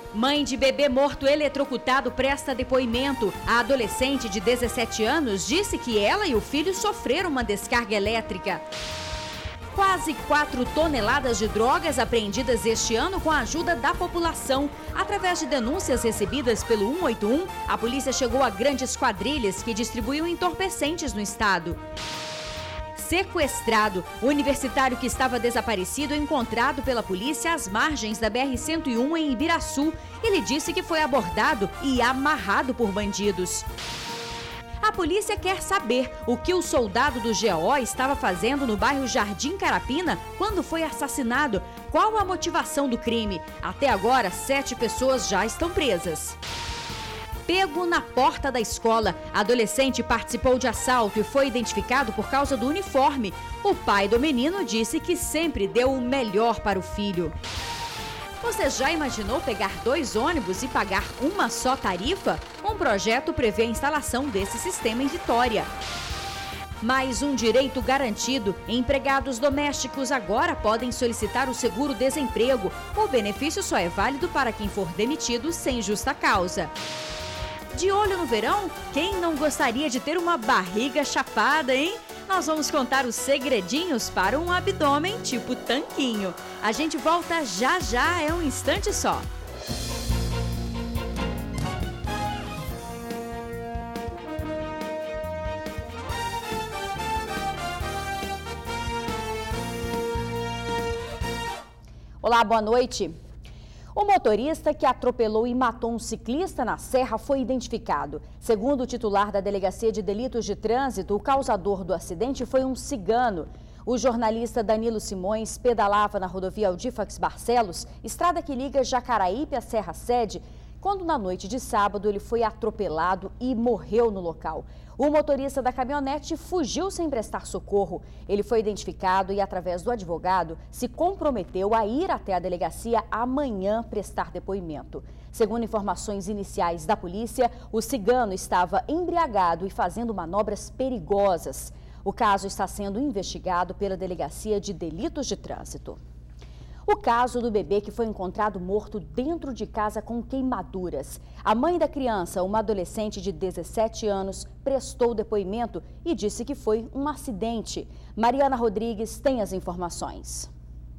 Mãe de bebê morto eletrocutado presta depoimento. A adolescente de 17 anos disse que ela e o filho sofreram uma descarga elétrica. Quase 4 toneladas de drogas apreendidas este ano com a ajuda da população. Através de denúncias recebidas pelo 181, a polícia chegou a grandes quadrilhas que distribuíam entorpecentes no estado. Sequestrado. O universitário que estava desaparecido é encontrado pela polícia às margens da BR-101 em Ibiraçu. Ele disse que foi abordado e amarrado por bandidos. A polícia quer saber o que o soldado do GO estava fazendo no bairro Jardim Carapina quando foi assassinado. Qual a motivação do crime? Até agora, 7 pessoas já estão presas. Pego na porta da escola. Adolescente participou de assalto e foi identificado por causa do uniforme. O pai do menino disse que sempre deu o melhor para o filho. Você já imaginou pegar 2 ônibus e pagar uma só tarifa? Um projeto prevê a instalação desse sistema em Vitória. Mais um direito garantido. Empregados domésticos agora podem solicitar o seguro-desemprego. O benefício só é válido para quem for demitido sem justa causa. De olho no verão? Quem não gostaria de ter uma barriga chapada, hein? Nós vamos contar os segredinhos para um abdômen tipo tanquinho. A gente volta já, é um instante só. Olá, boa noite. O motorista que atropelou e matou um ciclista na Serra foi identificado. Segundo o titular da Delegacia de Delitos de Trânsito, o causador do acidente foi um cigano. O jornalista Danilo Simões pedalava na rodovia Aldifax Barcelos, estrada que liga Jacaraípe à Serra Sede, quando na noite de sábado ele foi atropelado e morreu no local. O motorista da caminhonete fugiu sem prestar socorro. Ele foi identificado e, através do advogado, se comprometeu a ir até a delegacia amanhã prestar depoimento. Segundo informações iniciais da polícia, o cigano estava embriagado e fazendo manobras perigosas. O caso está sendo investigado pela Delegacia de Delitos de Trânsito. O caso do bebê que foi encontrado morto dentro de casa com queimaduras. A mãe da criança, uma adolescente de 17 anos, prestou depoimento e disse que foi um acidente. Mariana Rodrigues tem as informações.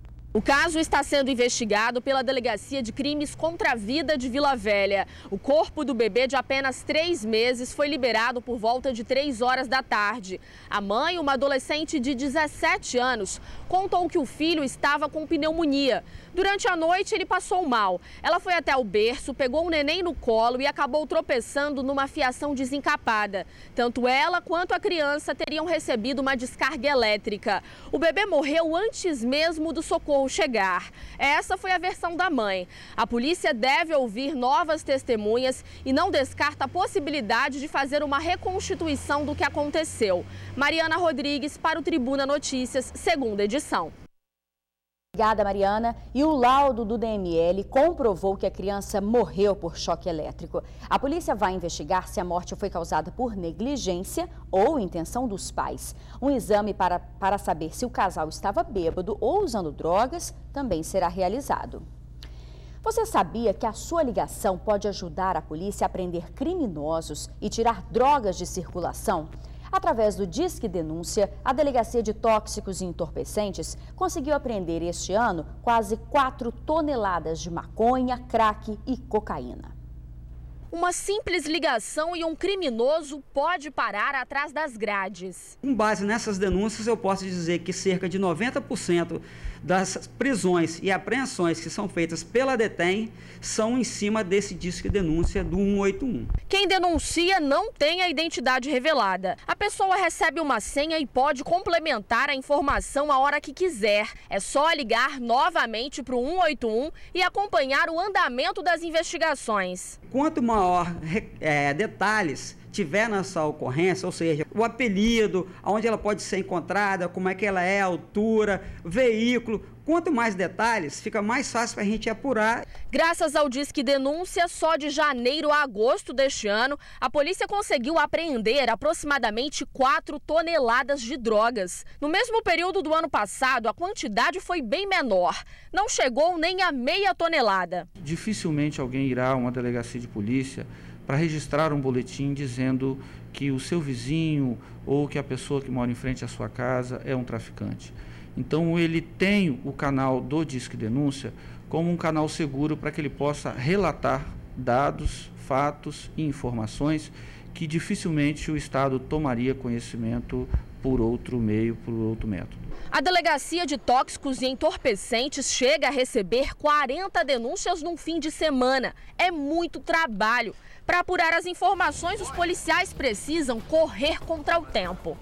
O caso está sendo investigado pela Delegacia de Crimes contra a Vida de Vila Velha. O corpo do bebê de apenas 3 meses foi liberado por volta de 3 horas da tarde. A mãe, uma adolescente de 17 anos, contou que o filho estava com pneumonia. Durante a noite, ele passou mal. Ela foi até o berço, pegou o neném no colo e acabou tropeçando numa fiação desencapada. Tanto ela quanto a criança teriam recebido uma descarga elétrica. O bebê morreu antes mesmo do socorro chegar. Essa foi a versão da mãe. A polícia deve ouvir novas testemunhas e não descarta a possibilidade de fazer uma reconstituição do que aconteceu. Mariana Rodrigues para o Tribuna Notícias, segunda edição. Obrigada, Mariana. E o laudo do DML comprovou que a criança morreu por choque elétrico. A polícia vai investigar se a morte foi causada por negligência ou intenção dos pais. Um exame para saber se o casal estava bêbado ou usando drogas também será realizado. Você sabia que a sua ligação pode ajudar a polícia a prender criminosos e tirar drogas de circulação? Através do Disque Denúncia, a Delegacia de Tóxicos e Entorpecentes conseguiu apreender este ano quase 4 toneladas de maconha, crack e cocaína. Uma simples ligação e um criminoso pode parar atrás das grades. Com base nessas denúncias, eu posso dizer que cerca de 90% das prisões e apreensões que são feitas pela DETEM são em cima desse Disque Denúncia do 181. Quem denuncia não tem a identidade revelada. A pessoa recebe uma senha e pode complementar a informação a hora que quiser. É só ligar novamente para o 181 e acompanhar o andamento das investigações. Quanto maior detalhes tiver nessa ocorrência, ou seja, o apelido, onde ela pode ser encontrada, como é que ela é, a altura, veículo, Quanto mais detalhes, fica mais fácil para a gente apurar. Graças ao Disque Denúncia, só de janeiro a agosto deste ano, a polícia conseguiu apreender aproximadamente 4 toneladas de drogas. No mesmo período do ano passado, a quantidade foi bem menor. Não chegou nem a meia tonelada. Dificilmente alguém irá a uma delegacia de polícia para registrar um boletim dizendo que o seu vizinho ou que a pessoa que mora em frente à sua casa é um traficante. Então ele tem o canal do Disque Denúncia como um canal seguro para que ele possa relatar dados, fatos e informações que dificilmente o Estado tomaria conhecimento por outro meio, por outro método. A Delegacia de Tóxicos e Entorpecentes chega a receber 40 denúncias num fim de semana. É muito trabalho. Para apurar as informações, os policiais precisam correr contra o tempo.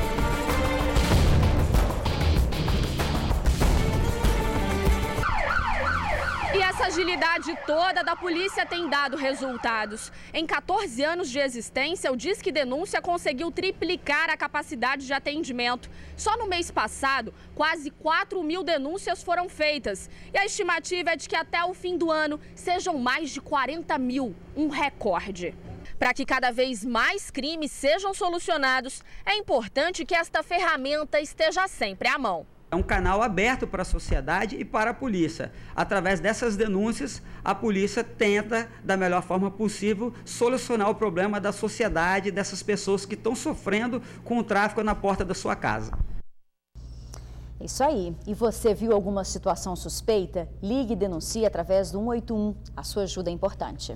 E essa agilidade toda da polícia tem dado resultados. Em 14 anos de existência, o Disque Denúncia conseguiu triplicar a capacidade de atendimento. Só no mês passado, quase 4.000 denúncias foram feitas. E a estimativa é de que até o fim do ano sejam mais de 40.000, um recorde. Para que cada vez mais crimes sejam solucionados, é importante que esta ferramenta esteja sempre à mão. É um canal aberto para a sociedade e para a polícia. Através dessas denúncias, a polícia tenta, da melhor forma possível, solucionar o problema da sociedade, dessas pessoas que estão sofrendo com o tráfico na porta da sua casa. Isso aí. E você viu alguma situação suspeita? Ligue e denuncie através do 181. A sua ajuda é importante.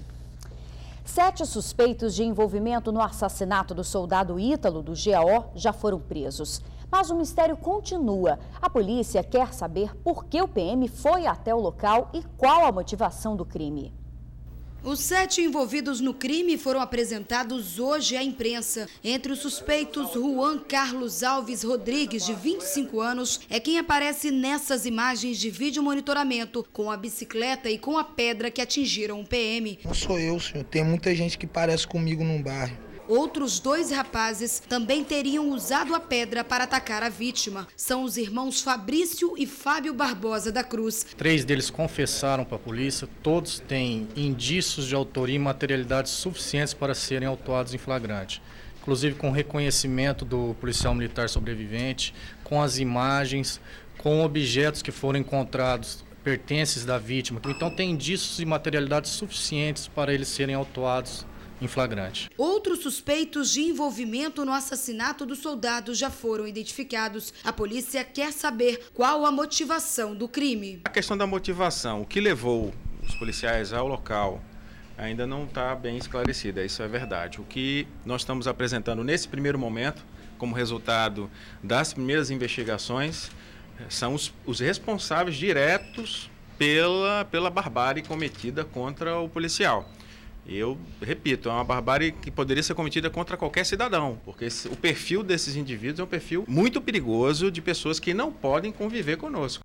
7 suspeitos de envolvimento no assassinato do soldado Ítalo do GAO já foram presos. Mas o mistério continua. A polícia quer saber por que o PM foi até o local e qual a motivação do crime. Os 7 envolvidos no crime foram apresentados hoje à imprensa. Entre os suspeitos, Juan Carlos Alves Rodrigues, de 25 anos, é quem aparece nessas imagens de vídeo monitoramento, com a bicicleta e com a pedra que atingiram o PM. Não sou eu, senhor. Tem muita gente que parece comigo num bairro. Outros 2 rapazes também teriam usado a pedra para atacar a vítima. São os irmãos Fabrício e Fábio Barbosa da Cruz. 3 deles confessaram para a polícia, todos têm indícios de autoria e materialidade suficientes para serem autuados em flagrante. Inclusive com reconhecimento do policial militar sobrevivente, com as imagens, com objetos que foram encontrados, pertences da vítima. Então tem indícios e materialidades suficientes para eles serem autuados em flagrante. Outros suspeitos de envolvimento no assassinato do soldado já foram identificados. A polícia quer saber qual a motivação do crime. A questão da motivação, o que levou os policiais ao local, ainda não está bem esclarecida, isso é verdade. O que nós estamos apresentando nesse primeiro momento, como resultado das primeiras investigações, são os responsáveis diretos pela barbárie cometida contra o policial. Eu repito, é uma barbárie que poderia ser cometida contra qualquer cidadão, porque o perfil desses indivíduos é um perfil muito perigoso de pessoas que não podem conviver conosco.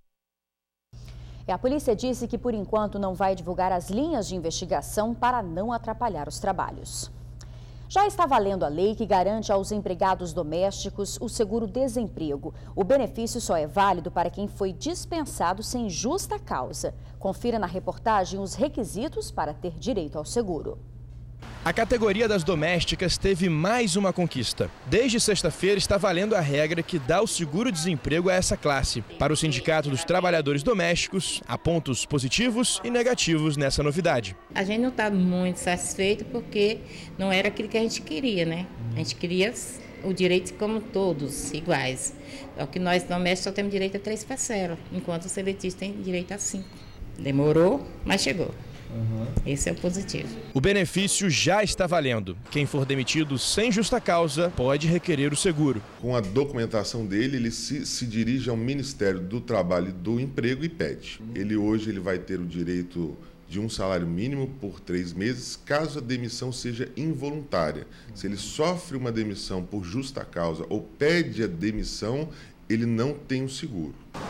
A polícia disse que, por enquanto, não vai divulgar as linhas de investigação para não atrapalhar os trabalhos. Já está valendo a lei que garante aos empregados domésticos o seguro-desemprego. O benefício só é válido para quem foi dispensado sem justa causa. Confira na reportagem os requisitos para ter direito ao seguro. A categoria das domésticas teve mais uma conquista. Desde sexta-feira está valendo a regra que dá o seguro-desemprego a essa classe. Para o Sindicato dos Trabalhadores Domésticos, há pontos positivos e negativos nessa novidade. A gente não está muito satisfeito porque não era aquilo que a gente queria, né? A gente queria o direito como todos, iguais. É o que nós domésticos só temos direito a 3 parcelas, enquanto os seletistas têm direito a 5. Demorou, mas chegou. Esse é o positivo. O benefício já está valendo. Quem for demitido sem justa causa pode requerer o seguro. Com a documentação dele, ele se dirige ao Ministério do Trabalho e do Emprego e pede. Hoje ele vai ter o direito de um salário mínimo por 3 meses, caso a demissão seja involuntária. Se ele sofre uma demissão por justa causa ou pede a demissão, ele não tem o seguro.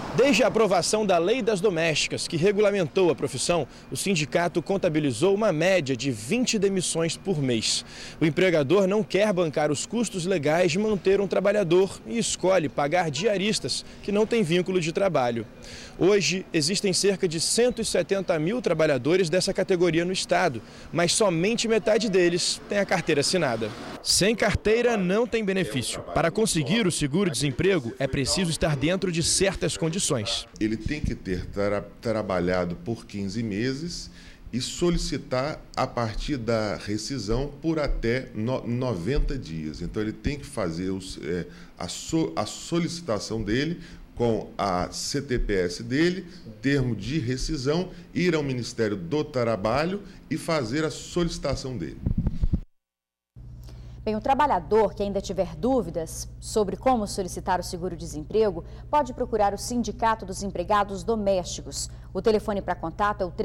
Desde a aprovação da Lei das Domésticas, que regulamentou a profissão, o sindicato contabilizou uma média de 20 demissões por mês. O empregador não quer bancar os custos legais de manter um trabalhador e escolhe pagar diaristas que não têm vínculo de trabalho. Hoje, existem cerca de 170 mil trabalhadores dessa categoria no estado, mas somente metade deles tem a carteira assinada. Sem carteira, não tem benefício. Para conseguir o seguro-desemprego, é preciso estar dentro de certas condições. Ele tem que ter trabalhado por 15 meses e solicitar a partir da rescisão por até 90 dias. Então, ele tem que fazer a solicitação dele com a CTPS dele, termo de rescisão, ir ao Ministério do Trabalho e fazer a solicitação dele. Bem, o trabalhador que ainda tiver dúvidas sobre como solicitar o seguro-desemprego pode procurar o Sindicato dos Empregados Domésticos. O telefone para contato é o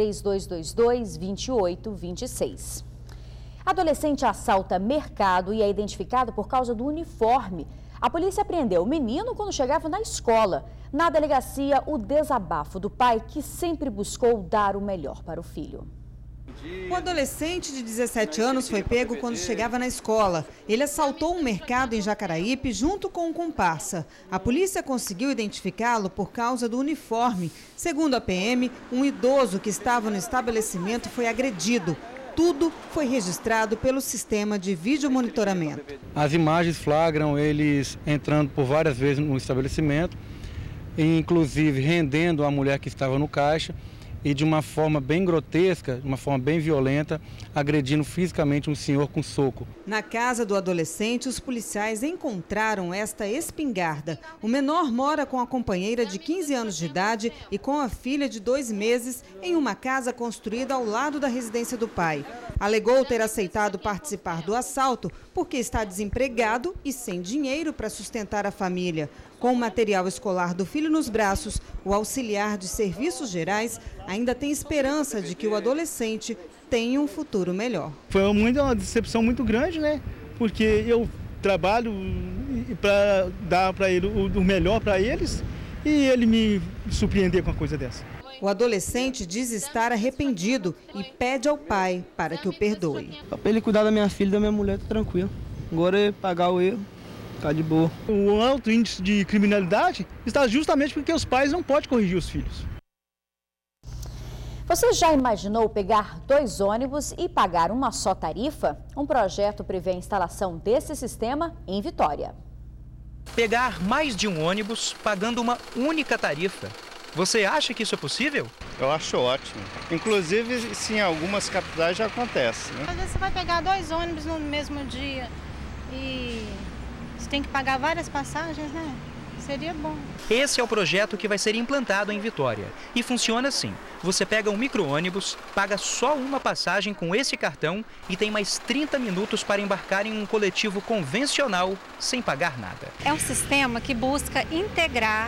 3222-2826. Adolescente assalta mercado e é identificado por causa do uniforme. A polícia apreendeu o menino quando chegava na escola. Na delegacia, o desabafo do pai que sempre buscou dar o melhor para o filho. O adolescente de 17 anos foi pego quando chegava na escola. Ele assaltou um mercado em Jacaraípe junto com um comparsa. A polícia conseguiu identificá-lo por causa do uniforme. Segundo a PM, um idoso que estava no estabelecimento foi agredido. Tudo foi registrado pelo sistema de videomonitoramento. As imagens flagram eles entrando por várias vezes no estabelecimento, inclusive rendendo a mulher que estava no caixa e de uma forma bem grotesca, de uma forma bem violenta, agredindo fisicamente um senhor com soco. Na casa do adolescente, os policiais encontraram esta espingarda. O menor mora com a companheira de 15 anos de idade e com a filha de 2 meses em uma casa construída ao lado da residência do pai. Alegou ter aceitado participar do assalto porque está desempregado e sem dinheiro para sustentar a família. Com o material escolar do filho nos braços, o auxiliar de serviços gerais ainda tem esperança de que o adolescente tenha um futuro melhor. Foi uma decepção muito grande, né? Porque eu trabalho para dar para ele o melhor para eles e ele me surpreender com uma coisa dessa. O adolescente diz estar arrependido e pede ao pai para que o perdoe. Para ele cuidar da minha filha e da minha mulher, tá tranquilo. Agora é pagar o erro. Tá de boa. O alto índice de criminalidade está justamente porque os pais não podem corrigir os filhos. Você já imaginou pegar 2 ônibus e pagar uma só tarifa? Um projeto prevê a instalação desse sistema em Vitória. Pegar mais de um ônibus pagando uma única tarifa. Você acha que isso é possível? Eu acho ótimo. Inclusive, sim, em algumas capitais já acontece, né? Às vezes você vai pegar 2 ônibus no mesmo dia e você tem que pagar várias passagens, né? Seria bom. Esse é o projeto que vai ser implantado em Vitória. E funciona assim. Você pega um micro-ônibus, paga só uma passagem com esse cartão e tem mais 30 minutos para embarcar em um coletivo convencional sem pagar nada. É um sistema que busca integrar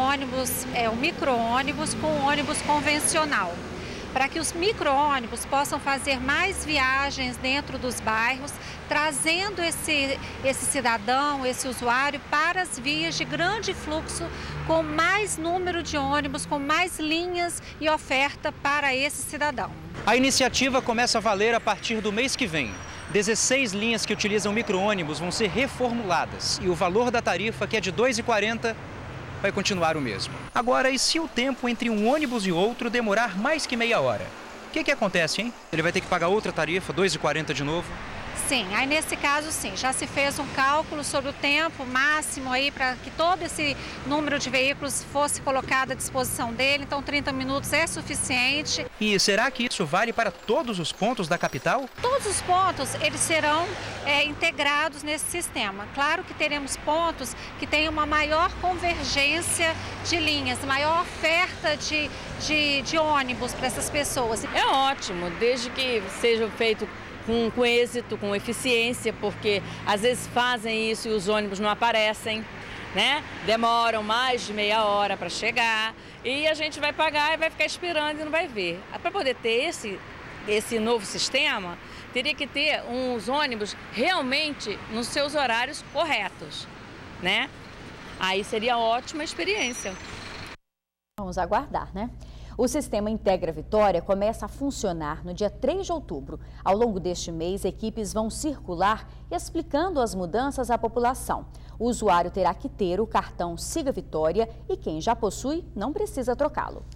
o micro-ônibus com o ônibus convencional, para que os micro-ônibus possam fazer mais viagens dentro dos bairros, trazendo esse cidadão, esse usuário para as vias de grande fluxo, com mais número de ônibus, com mais linhas e oferta para esse cidadão. A iniciativa começa a valer a partir do mês que vem. 16 linhas que utilizam micro-ônibus vão ser reformuladas e o valor da tarifa, que é de R$ 2,40, vai continuar o mesmo. Agora, e se o tempo entre um ônibus e outro demorar mais que meia hora? O que acontece, hein? Ele vai ter que pagar outra tarifa, R$ 2,40 de novo? Sim, aí nesse caso sim, já se fez um cálculo sobre o tempo máximo aí para que todo esse número de veículos fosse colocado à disposição dele, então 30 minutos é suficiente. E será que isso vale para todos os pontos da capital? Todos os pontos, eles serão integrados nesse sistema. Claro que teremos pontos que têm uma maior convergência de linhas, maior oferta de ônibus para essas pessoas. É ótimo, desde que seja feito com êxito, com eficiência, porque às vezes fazem isso e os ônibus não aparecem, né? Demoram mais de meia hora para chegar e a gente vai pagar e vai ficar esperando e não vai ver. Para poder ter esse novo sistema, teria que ter uns ônibus realmente nos seus horários corretos, né? Aí seria ótima experiência. Vamos aguardar, né? O sistema Integra Vitória começa a funcionar no dia 3 de outubro. Ao longo deste mês, equipes vão circular explicando as mudanças à população. O usuário terá que ter o cartão Siga Vitória e quem já possui não precisa trocá-lo.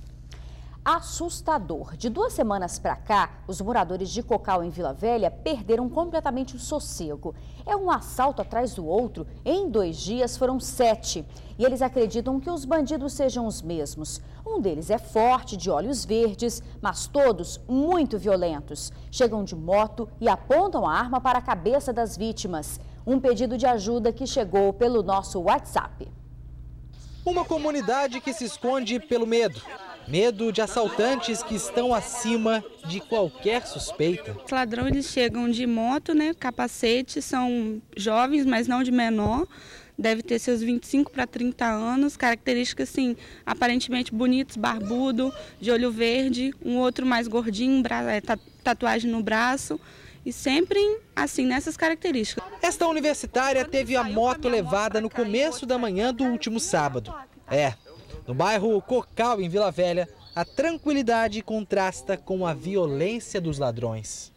Assustador. De 2 semanas para cá, os moradores de Cocal, em Vila Velha, perderam completamente o sossego. É um assalto atrás do outro. Em 2 dias foram 7. E eles acreditam que os bandidos sejam os mesmos. Um deles é forte, de olhos verdes, mas todos muito violentos. Chegam de moto e apontam a arma para a cabeça das vítimas. Um pedido de ajuda que chegou pelo nosso WhatsApp. Uma comunidade que se esconde pelo medo. Medo de assaltantes que estão acima de qualquer suspeita. Os ladrões eles chegam de moto, né? Capacete, são jovens, mas não de menor. Deve ter seus 25 para 30 anos. Características, assim, aparentemente bonitos, barbudo, de olho verde. Um outro mais gordinho, tatuagem no braço. E sempre, assim, nessas características. Esta universitária teve a moto levada no começo da manhã do último sábado. No bairro Cocal, em Vila Velha, a tranquilidade contrasta com a violência dos ladrões.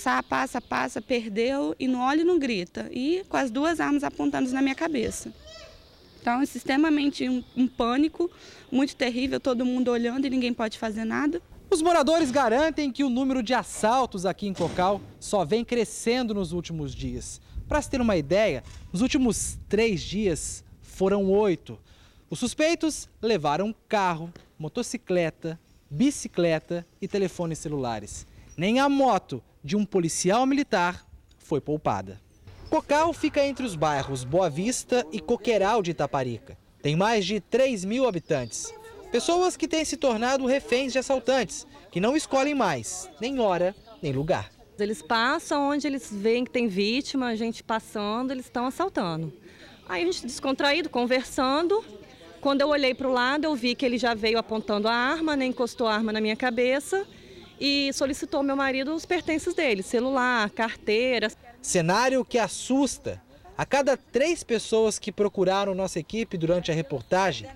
Passa, perdeu e não olha e não grita. E com as 2 armas apontando na minha cabeça. Então, é extremamente um pânico, muito terrível, todo mundo olhando e ninguém pode fazer nada. Os moradores garantem que o número de assaltos aqui em Cocal só vem crescendo nos últimos dias. Para se ter uma ideia, nos últimos 3 dias foram 8. Os suspeitos levaram carro, motocicleta, bicicleta e telefones celulares. Nem a moto de um policial militar foi poupada. Cocal fica entre os bairros Boa Vista e Coqueiral de Itaparica. Tem mais de 3.000 habitantes. Pessoas que têm se tornado reféns de assaltantes, que não escolhem mais nem hora nem lugar. Eles passam onde eles veem que tem vítima, a gente passando, eles estão assaltando. Aí a gente descontraído, conversando. Quando eu olhei para o lado, eu vi que ele já veio apontando a arma, né, encostou a arma na minha cabeça e solicitou ao meu marido os pertences dele, celular, carteira. Cenário que assusta. A cada 3 pessoas que procuraram nossa equipe durante a reportagem,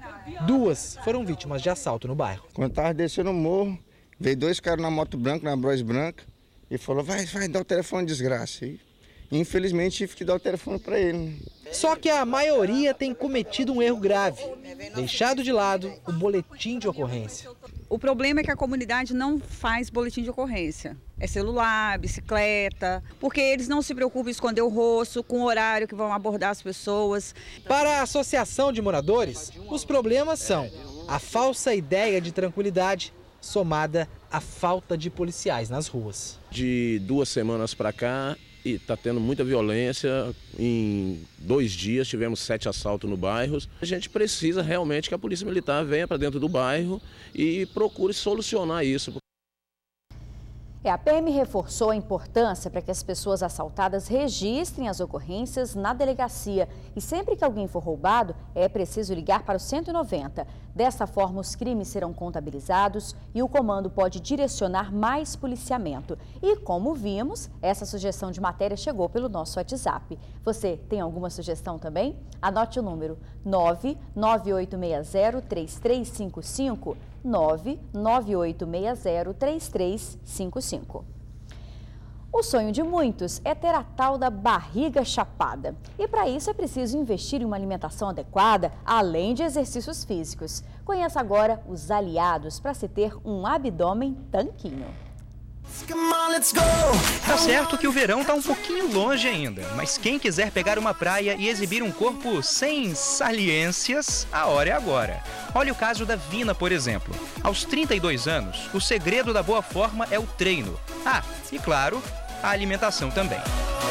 2 foram vítimas de assalto no bairro. Quando estava descendo o morro, veio 2 caras na moto branca, na Bros branca, e falou, vai dar o telefone, desgraça. E, infelizmente, tive que dar o telefone para ele. Só que a maioria tem cometido um erro grave, deixado de lado o boletim de ocorrência. O problema é que a comunidade não faz boletim de ocorrência. É celular, bicicleta, porque eles não se preocupam em esconder o rosto, com o horário que vão abordar as pessoas. Para a Associação de Moradores, os problemas são a falsa ideia de tranquilidade somada à falta de policiais nas ruas. De 2 semanas para cá, e está tendo muita violência. Em 2 dias tivemos 7 assaltos no bairro. A gente precisa realmente que a Polícia Militar venha para dentro do bairro e procure solucionar isso. A PM reforçou a importância para que as pessoas assaltadas registrem as ocorrências na delegacia. E sempre que alguém for roubado, é preciso ligar para o 190. Dessa forma, os crimes serão contabilizados e o comando pode direcionar mais policiamento. E como vimos, essa sugestão de matéria chegou pelo nosso WhatsApp. Você tem alguma sugestão também? Anote o número 99860-3355. 99860-3355. O sonho de muitos é ter a tal da barriga chapada. E para isso é preciso investir em uma alimentação adequada, além de exercícios físicos. Conheça agora os aliados para se ter um abdômen tanquinho. Tá certo que o verão tá um pouquinho longe ainda, mas quem quiser pegar uma praia e exibir um corpo sem saliências, a hora é agora. Olha o caso da Vina, por exemplo. Aos 32 anos, o segredo da boa forma é o treino. Ah, e claro, a alimentação também.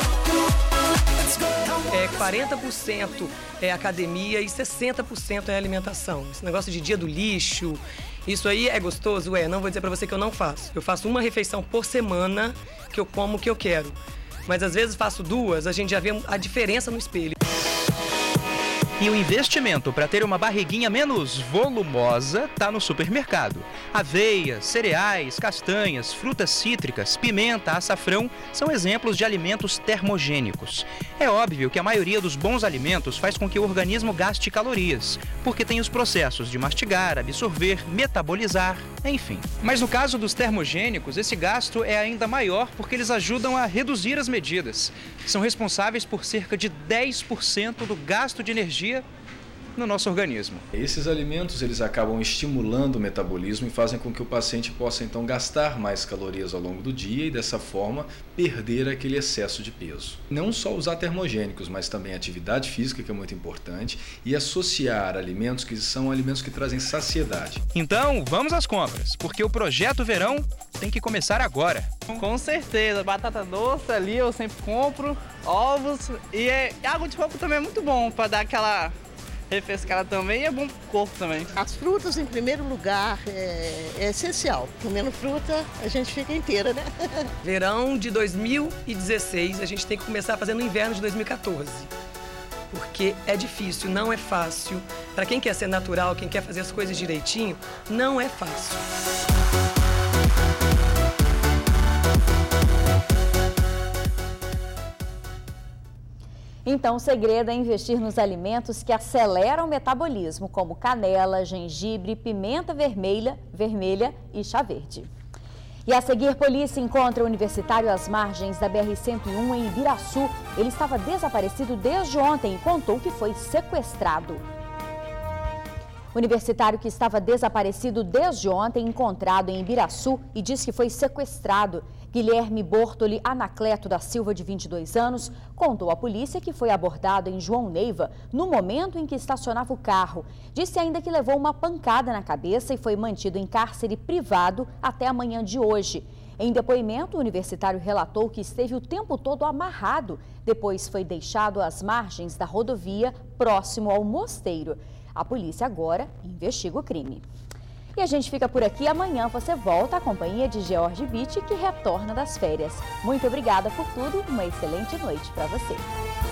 40% é academia e 60% é alimentação. Esse negócio de dia do lixo, isso aí é gostoso? Não vou dizer pra você que eu não faço. Eu faço uma refeição por semana que eu como o que eu quero. Mas às vezes faço 2, a gente já vê a diferença no espelho. E o investimento para ter uma barriguinha menos volumosa está no supermercado. Aveia, cereais, castanhas, frutas cítricas, pimenta, açafrão são exemplos de alimentos termogênicos. É óbvio que a maioria dos bons alimentos faz com que o organismo gaste calorias, porque tem os processos de mastigar, absorver, metabolizar, enfim. Mas no caso dos termogênicos, esse gasto é ainda maior porque eles ajudam a reduzir as medidas. São responsáveis por cerca de 10% do gasto de energia no nosso organismo. Esses alimentos eles acabam estimulando o metabolismo e fazem com que o paciente possa então gastar mais calorias ao longo do dia e dessa forma perder aquele excesso de peso. Não só usar termogênicos, mas também atividade física, que é muito importante, e associar alimentos que são alimentos que trazem saciedade. Então, vamos às compras, porque o Projeto Verão tem que começar agora. Com certeza, batata doce ali eu sempre compro, ovos e água de coco também é muito bom para dar aquela refrescada também e é bom pro corpo também. As frutas, em primeiro lugar, é essencial. Comendo fruta, a gente fica inteira, né? Verão de 2016, a gente tem que começar fazendo o inverno de 2014. Porque é difícil, não é fácil. Para quem quer ser natural, quem quer fazer as coisas direitinho, não é fácil. Então, o segredo é investir nos alimentos que aceleram o metabolismo, como canela, gengibre, pimenta vermelha e chá verde. E a seguir, polícia encontra o universitário às margens da BR-101 em Ibiraçu. Ele estava desaparecido desde ontem e contou que foi sequestrado. O universitário que estava desaparecido desde ontem, encontrado em Ibiraçu e diz que foi sequestrado. Guilherme Bortoli Anacleto da Silva, de 22 anos, contou à polícia que foi abordado em João Neiva no momento em que estacionava o carro. Disse ainda que levou uma pancada na cabeça e foi mantido em cárcere privado até a manhã de hoje. Em depoimento, o universitário relatou que esteve o tempo todo amarrado, depois foi deixado às margens da rodovia, próximo ao Mosteiro. A polícia agora investiga o crime. E a gente fica por aqui. Amanhã você volta à companhia de George Beach, que retorna das férias. Muito obrigada por tudo. Uma excelente noite para você.